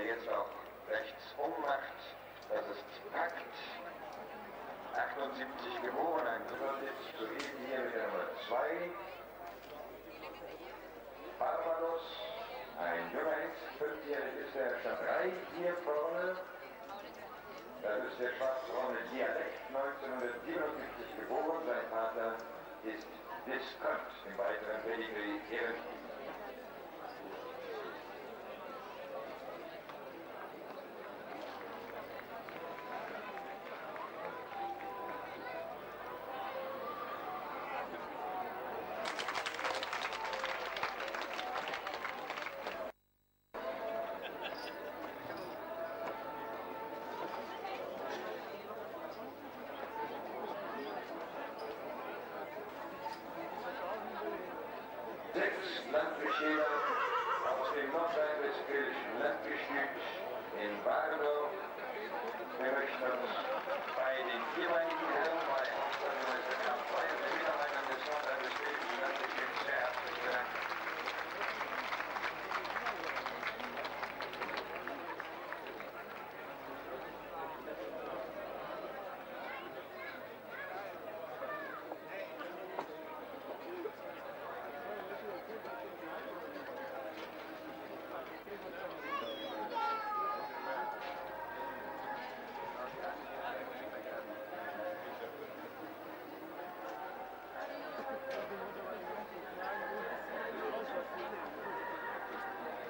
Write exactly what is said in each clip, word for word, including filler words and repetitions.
er jetzt auch rechts ummacht, dass es packt. achtundsiebzig geboren, ein Supersitz, soeben hier mit der Nummer zwei. Barbados, ein junger Hengst, fünfjährig ist er, schon drei hier vorne. Das ist der schwarzbraune Dialekt, neunzehnhundertsiebenundsiebzig geboren. Sein Vater ist Viscount im weiteren Pedigree Ehrenspiel. Sechs Landbeschäler aus dem nordrhein-westfälischen Landgestüt in Bardow. Wir möchten uns bei den jeweiligen Herren bei Hauptstadtmeister Kampfei und den Mitarbeitern des nordrhein-westfälischen Landgestüts sehr herzlich bedanken.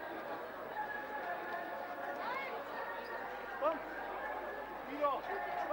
Komm, wieder!